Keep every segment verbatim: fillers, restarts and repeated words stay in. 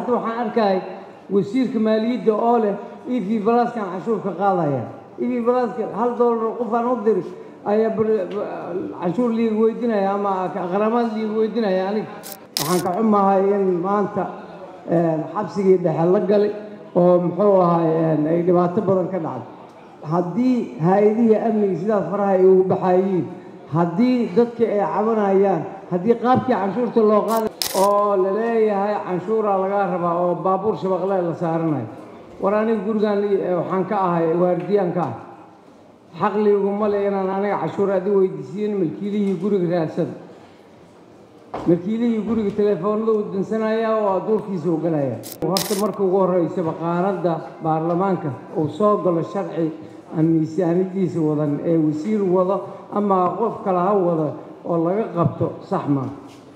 hadda waxaan arkay wasiirka maaliyadda oo leh E V Plus kan cashuur ka qaadaya E V Plus hal dollar qof aan u diray ayaa cashuur liiga weydiinaya ama qaramada liiga weydiinaya aniga waxaan ka xumahay in maanta xabsigii dhexe la galay oo muxuu ahay ay dhibaato badan ka dhacday haddii hay'adaha amniga sidaas faraha ay ugu baxayeen haddii dadka ay cabanayaan haddii qaabkii canshuurta loo qaaday oo la leeyahay canshuura laga rabaa oo baabuur shabaqle la saaranayo war aniga gurigan waxaan ka ahay waardiyaan ka ah xaq liiguma le inaan aniga cashuur adi weydiisiin milkiilihii guriga raadsada milkiilihii guriga telefoonada uu dansanaya oo duurkiisa u galaya horta marka ugu horeysaba qaanada baarlamaanka uu soo galo sharci aan miisaaniyadiisa wadan ee wasiir wado ama qof kale ha wado oo laga qabto sax ma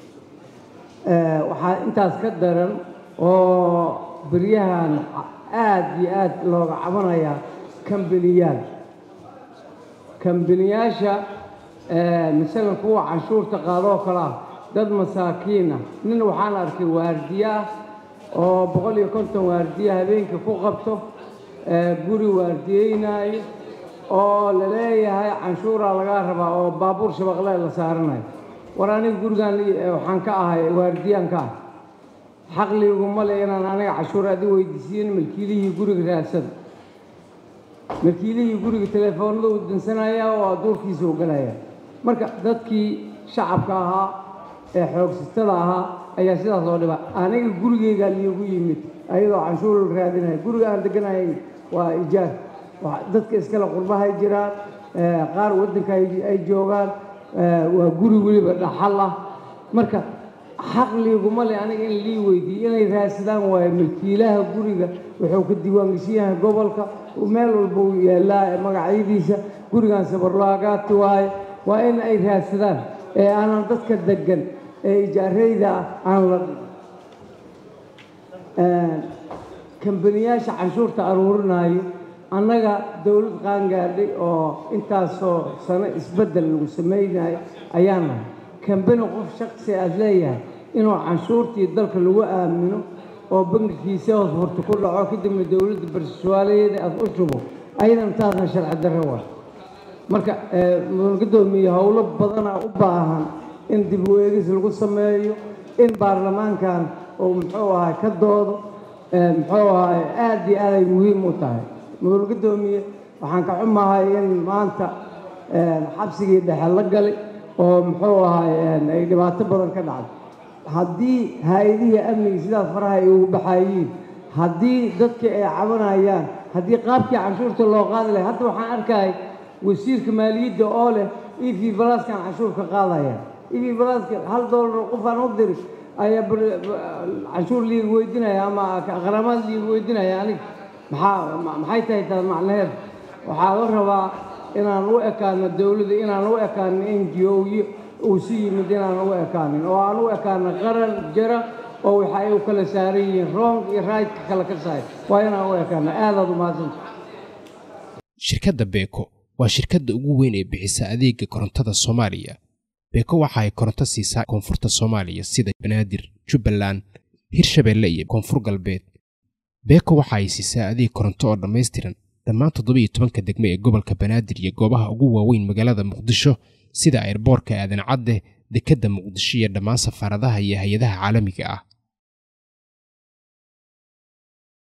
waxaa intaas ka daran oo baryahan aad iyo aad looga cabanaya kambaniyaal kambaniyaasha misalan kuwa canshuurta qaadoo kale ah dad masaakiin ah nin waxaan arkay waardiye ah oo boqol iyo konton waardiye habeenkii ku qabto guri waardiyeynayo oo la leeyahay canshuura laga rabaa oo baabuur shabaqle la saaranayo war aniga gurigan waxaan ka ahay waardiyaan ka ah xaq liiguma le inaan aniga cashuur adi weydiisiin milkiilihii guriga raadsada milkiilihii guriga telefoonada uu dansanaya oo duurkiisa u galaya marka dadkii shacabka ahaa ee xoogsitada ahaa ayaa sidaas loo dhibaa aniga gurigeyga liigu yimid ayadoo canshuur la raadinaya guriga aan deganahay waa ijaar dadka iskale qurbahay jiraan qaar waddanka ay joogaan waa guri weliba dhaxal ah marka xaq liiguma le aniga in lii weydiiyo inay raadsadaan waayo milkiilaha guriga wuxuu ka diiwaangeshan yahay gobolka meel walba uu yaallaa magacyadiisa gurigan sabarlaagaati waaye waa in ay raadsadaan ee aanan dadka degan ee ijaarayda aan la kambaniyaasha canshuurta aruurinayo annaga dowlad qaangaadhay oo intaasoo sano isbeddel lagu samaynayo ayaan nahay kambani qof shaksi aad leeyahay inuu canshuurtii dalka lagu aamino oo bangigiisa hoos horta ku dhaco kadibna dowladda barshawaalayeeda aad u shubo ayadan taasna sharci darro waa marka gudoomiye howlo badana u baahan in dib u eegis lagu sameeyo in baarlamaankan oo muxuu ahay ka doodo muxuu ahay aad iyo aad ay muhiim u tahay mudul gudoomiye waxaan ka xumahay in maanta xabsigii dhexe la galay oo muxuu ahay ay dhibaato badan ka dhacday haddii hay'adaha amniga sidaas faraha ay ugu baxayeen haddii dadka ay cabanayaan haddii qaabkii canshuurta loo qaadi lahay hadda waxaan arkay wasiirka maaliyadda oo leh E V Plus kan cashuur ka qaadaya E V Plus hal dollar qof aan u diray ayaa cashuur liiga weydiinaya ama qaramada liiga weydiinaya aniga maxaa maxay tahay taas macnaheed waxaa la rabaa inaan u ekaano dowladda inaan u ekaano N G O uu si yimid inaan u ekaanin oo aan u ekaano qaran jira oo waxa ay u kala saaran yihiin wrong iyo right kala ka saar waa inaan u ekaano aad u mahadsantahay shirkadda Beko waa shirkadda ugu weyn ee bixisa adeegga korontada Soomaaliya Beko waxa ay koronto siisaa koonfurta Soomaaliya sida Banaadir, Jubbaland, Hirshabelle iyo Koonfur Galbeed Beko waxa ay siisaa adeeg koronto oo dhameystiran dhammaan toddoba iyo tobanka degme ee gobolka Banaadir iyo goobaha ugu waaweyn magaalada Muqdisho sida airportka Aadan Cadde, dekedda Muqdisho iyo dhammaan safaaradaha iyo hay'adaha caalamiga ah